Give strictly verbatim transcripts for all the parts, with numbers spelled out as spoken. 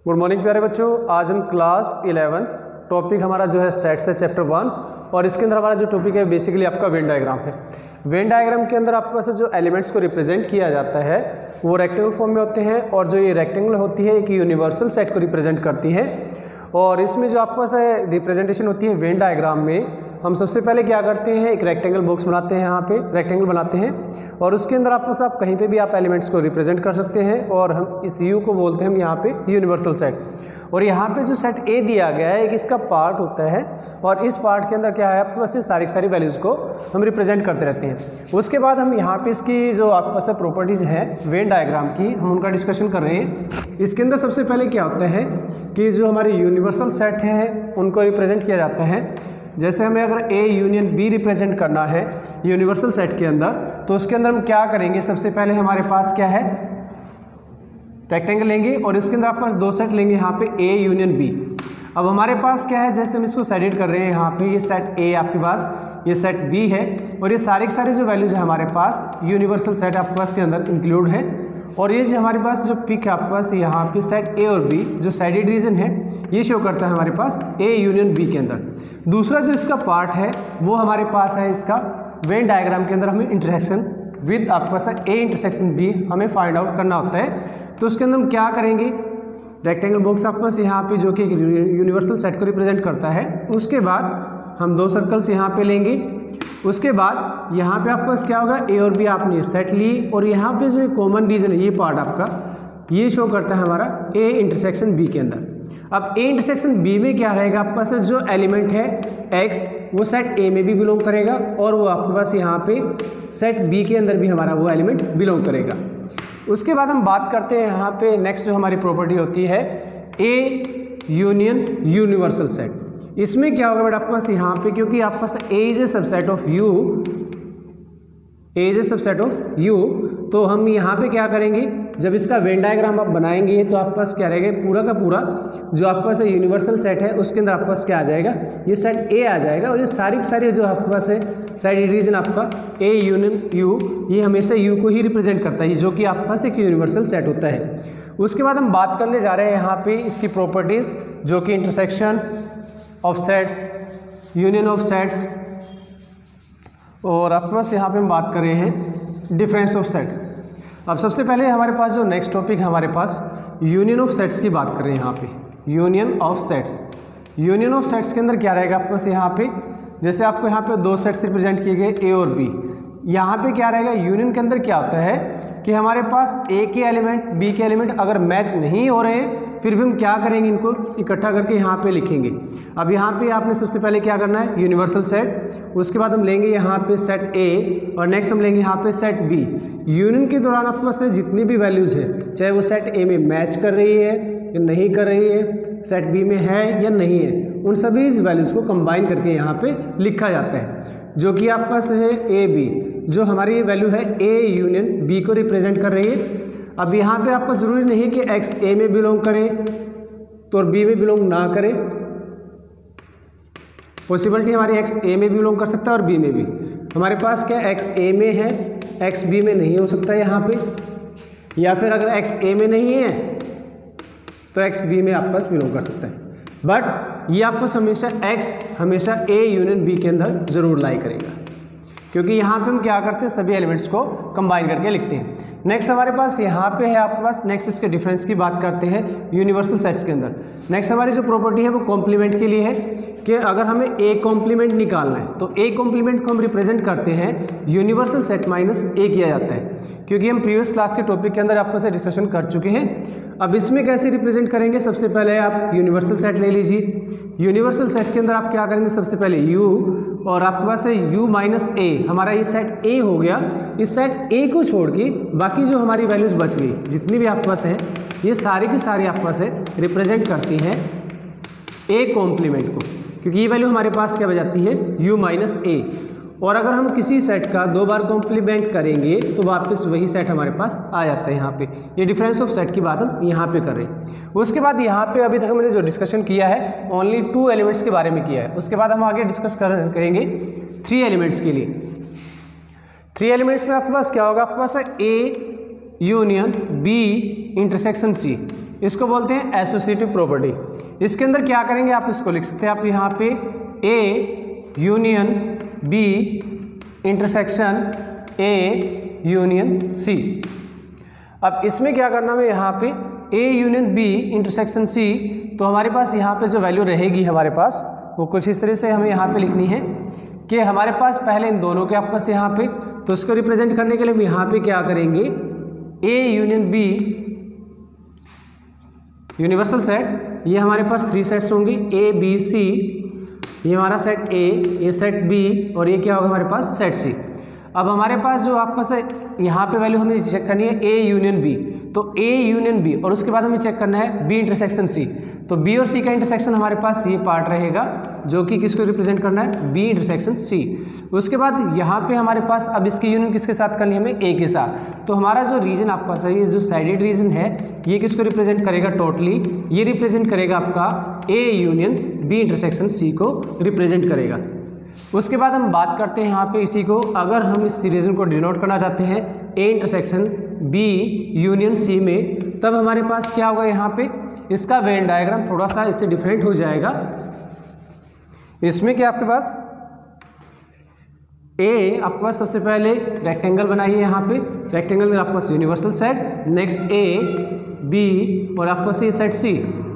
Good morning प्यारे बच्चों, आज हम क्लास इलेवेंथ टॉपिक हमारा जो है सेट्स है चैप्टर वन, और इसके अंदर हमारा जो टॉपिक है बेसिकली आपका वेन डायग्राम है। वेन डायग्राम के अंदर आपके पास जो एलिमेंट्स को रिप्रेजेंट किया जाता है वो रेक्टेंगल फॉर्म में होते हैं, और जो ये रेक्टेंगल होती है एक यूनिवर्सल सेट को रिप्रेजेंट करती है। और इसमें जो आपके पास है रिप्रेजेंटेशन होती है वेन डायग्राम में, हम सबसे पहले क्या करते हैं, एक रेक्टेंगल बॉक्स बनाते हैं, यहाँ पे रेक्टेंगल बनाते हैं, और उसके अंदर आपके पास आप कहीं पे भी आप एलिमेंट्स को रिप्रेजेंट कर सकते हैं, और हम इस यू को बोलते हैं हम यहाँ पे यूनिवर्सल सेट। और यहाँ पे जो सेट ए दिया गया है एक इसका पार्ट होता है, और इस पार्ट के अंदर क्या है आपके पास ये सारी सारी वैल्यूज़ को हम रिप्रेजेंट करते रहते हैं। उसके बाद हम यहाँ पे इसकी जो आपके पास प्रॉपर्टीज़ हैं वेन डायग्राम की, हम उनका डिस्कशन कर रहे हैं। इसके अंदर सबसे पहले क्या होता है कि जो हमारे यूनिवर्सल सेट हैं उनको रिप्रेजेंट किया जाता है। जैसे हमें अगर ए यूनियन बी रिप्रेजेंट करना है यूनिवर्सल सेट के अंदर, तो उसके अंदर हम क्या करेंगे, सबसे पहले हमारे पास क्या है रेक्टेंगल लेंगे, और इसके अंदर आपके पास दो सेट लेंगे यहाँ पे ए यूनियन बी। अब हमारे पास क्या है, जैसे हम इसको सेट कर रहे हैं यहाँ पे, ये सेट ए आपके पास, ये सेट बी है, और ये सारे के सारे जो वैल्यूज है हमारे पास यूनिवर्सल सेट आपके पास के अंदर इंक्लूड है। और ये जो हमारे पास जो पिक है आपके पास यहाँ पे सेट ए और बी जो साइडेड रीजन है ये शो करता है हमारे पास ए यूनियन बी के अंदर। दूसरा जो इसका पार्ट है वो हमारे पास है इसका वेन डायग्राम के अंदर हमें इंटरसेक्शन विद आपके पास ए इंटरसेक्शन बी हमें फाइंड आउट करना होता है। तो उसके अंदर हम क्या करेंगे, रेक्टेंगल बॉक्स आपके पास यहाँ पे जो कि यूनिवर्सल सेट को रिप्रेजेंट करता है, उसके बाद हम दो सर्कल्स यहाँ पे लेंगे। उसके बाद यहाँ पे आपके पास क्या होगा, ए और बी आपने सेट ली, और यहाँ पे जो कॉमन रीजन है ये पार्ट आपका ये शो करता है हमारा ए इंटरसेक्शन बी के अंदर। अब ए इंटरसेक्शन बी में क्या रहेगा आपके पास जो एलिमेंट है एक्स वो सेट ए में भी बिलोंग करेगा, और वो आपके पास यहाँ पे सेट बी के अंदर भी हमारा वो एलिमेंट बिलोंग करेगा। उसके बाद हम बात करते हैं यहाँ पे नेक्स्ट जो हमारी प्रॉपर्टी होती है ए यूनियन यूनिवर्सल सेट। इसमें क्या होगा बेटा आपके पास यहाँ पे, क्योंकि आपके पास A is a subset of U, A is a subset of U, तो हम यहाँ पे क्या करेंगे, जब इसका वेन डायग्राम आप बनाएंगे तो आपके पास क्या रहेगा, पूरा का पूरा जो आपके पास यूनिवर्सल सेट है उसके अंदर आपके पास क्या आ जाएगा, ये सेट ए आ जाएगा, और ये सारी की सारी जो आपके पास है साइड रीजन आपका ए यूनियन यू, ये हमेशा यू को ही रिप्रेजेंट करता है, जो कि आपके पास एक यूनिवर्सल सेट होता है। उसके बाद हम बात करने जा रहे हैं यहाँ पे इसकी प्रॉपर्टीज़, जो कि intersection of sets, union of sets, और आपके पास यहाँ पे हम बात कर रहे हैं डिफरेंस ऑफ सेट। अब सबसे पहले हमारे पास जो नेक्स्ट टॉपिक है हमारे पास यूनियन ऑफ सेट्स की बात कर रहे हैं यहाँ पे, union of sets. Union of sets के अंदर क्या रहेगा आपके पास यहाँ पे, जैसे आपको यहाँ पे दो सेट्स रिप्रेजेंट किए गए ए और बी, यहाँ पे क्या रहेगा यूनियन के अंदर क्या होता है कि हमारे पास ए के एलिमेंट बी के एलिमेंट अगर मैच नहीं हो रहे फिर भी हम क्या करेंगे, इनको इकट्ठा करके यहाँ पे लिखेंगे। अब यहाँ पे आपने सबसे पहले क्या करना है, यूनिवर्सल सेट, उसके बाद हम लेंगे यहाँ पे सेट ए, और नेक्स्ट हम लेंगे यहाँ पे सेट बी। यूनियन के दौरान आपके पास जितनी भी वैल्यूज़ है, चाहे वो सेट ए में मैच कर रही है या नहीं कर रही है, सेट बी में है या नहीं है, उन सभी इस वैल्यूज़ को कंबाइन करके यहाँ पे लिखा जाता है, जो कि आपके पास है ए बी, जो हमारी वैल्यू है ए यूनियन बी को रिप्रेजेंट कर रही है। अब यहाँ पे आपको ज़रूरी नहीं है कि एक्स ए में बिलोंग करे तो और बी में बिलोंग ना करे, पॉसिबिलिटी हमारी एक्स ए में बिलोंग कर सकता है और बी में भी। हमारे पास क्या एक्स ए में है, एक्स बी में नहीं हो सकता यहाँ पे, या फिर अगर एक्स ए में नहीं है तो एक्स बी में आपके पास बिलोंग कर सकता है। बट ये आपको हमेशा एक्स हमेशा ए यूनियन बी के अंदर ज़रूर लाई करेगा, क्योंकि यहाँ पे हम क्या करते हैं सभी एलिमेंट्स को कंबाइन करके लिखते हैं। नेक्स्ट हमारे पास यहाँ पे है आपके पास नेक्स्ट इसके डिफरेंस की बात करते हैं यूनिवर्सल सेट्स के अंदर। नेक्स्ट हमारी जो प्रॉपर्टी है वो कॉम्प्लीमेंट के लिए है कि अगर हमें ए कॉम्प्लीमेंट निकालना है तो ए कॉम्प्लीमेंट को हम रिप्रेजेंट करते हैं यूनिवर्सल सेट माइनस ए किया जाता है, क्योंकि हम प्रीवियस क्लास के टॉपिक के अंदर आपके साथ डिस्कशन कर चुके हैं। अब इसमें कैसे रिप्रेजेंट करेंगे, सबसे पहले आप यूनिवर्सल सेट ले लीजिए। यूनिवर्सल सेट के अंदर आप क्या करेंगे, सबसे पहले u, और आपके पास है u माइनस ए, हमारा ये सेट a हो गया। इस सेट a को छोड़ के बाकी जो हमारी वैल्यूज़ बच गई जितनी भी आपके पास है ये सारी की सारी आपके पास है रिप्रेजेंट करती हैं a कॉम्प्लीमेंट को, क्योंकि ये वैल्यू हमारे पास क्या बच जाती है u माइनस ए। और अगर हम किसी सेट का दो बार कॉम्प्लीमेंट करेंगे तो वापस वही सेट हमारे पास आ जाता है। यहाँ पे ये डिफरेंस ऑफ सेट की बात हम यहाँ पे कर रहे हैं। उसके बाद यहाँ पे अभी तक हमने जो डिस्कशन किया है ओनली टू एलिमेंट्स के बारे में किया है। उसके बाद हम आगे डिस्कस कर करेंगे थ्री एलिमेंट्स के लिए। थ्री एलिमेंट्स में आपके पास क्या होगा, आपके पास है A union B intersection C. इसको बोलते हैं एसोसिएटिव प्रॉपर्टी। इसके अंदर क्या करेंगे, आप इसको लिख सकते हैं आप यहाँ पे A union B intersection A union C. अब इसमें क्या करना है, यहाँ पे A union B intersection C, तो हमारे पास यहाँ पे जो वैल्यू रहेगी हमारे पास वो कुछ इस तरह से हमें यहाँ पे लिखनी है कि हमारे पास पहले इन दोनों के आपस यहाँ पे, तो इसको रिप्रेजेंट करने के लिए हम यहाँ पे क्या करेंगे, A union B universal set, ये हमारे पास थ्री सेट्स होंगे ए बी सी, ये हमारा सेट ए, ये सेट बी और ये क्या होगा हमारे पास सेट सी। अब हमारे पास जो आपस यहाँ पे वैल्यू हमें चेक करनी है ए यूनियन बी, तो ए यूनियन बी और उसके बाद हमें चेक करना है बी इंटरसेक्शन सी, तो बी और सी का इंटरसेक्शन हमारे पास ये पार्ट रहेगा जो कि किसको रिप्रेजेंट करना है, बी इंटरसेक्शन सी। उसके बाद यहाँ पे हमारे पास अब इसकी यूनियन किसके साथ करनी है, हमें ए के साथ, तो हमारा जो रीजन आपका पास है, ये जो साइडेड रीजन है ये किसको रिप्रेजेंट करेगा, टोटली ये रिप्रेजेंट करेगा आपका A union B intersection C को रिप्रेजेंट करेगा। उसके बाद हम बात करते हैं यहाँ पे इसी को, अगर हम इस रीजन को डिनोट करना चाहते हैं A intersection B union C में, तब हमारे पास क्या होगा, यहाँ पे इसका वेन डायग्राम थोड़ा सा इससे डिफरेंट हो जाएगा। इसमें क्या आपके पास ए आपके पास सबसे पहले रेक्टेंगल बनाइए, यहाँ पे रेक्टेंगल में आपके पास universal set, next A B और आपके पास ये सेट सी।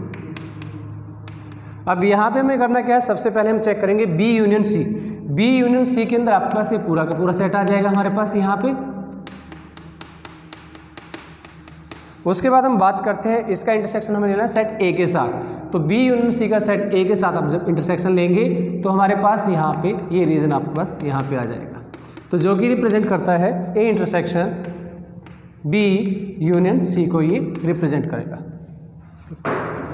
अब यहाँ पे हमें करना क्या है, सबसे पहले हम चेक करेंगे B union C. B union C के अंदर आपके पास ये पूरा का पूरा सेट आ जाएगा हमारे पास यहाँ पे। उसके बाद हम बात करते हैं इसका इंटरसेक्शन हमें लेना है सेट ए के साथ, तो बी यूनियन सी का सेट ए के साथ आप जब इंटरसेक्शन लेंगे तो हमारे पास यहाँ पे ये रीजन आपके पास यहाँ पे आ जाएगा, तो जो कि रिप्रेजेंट करता है A intersection B union C को ये रिप्रेजेंट करेगा।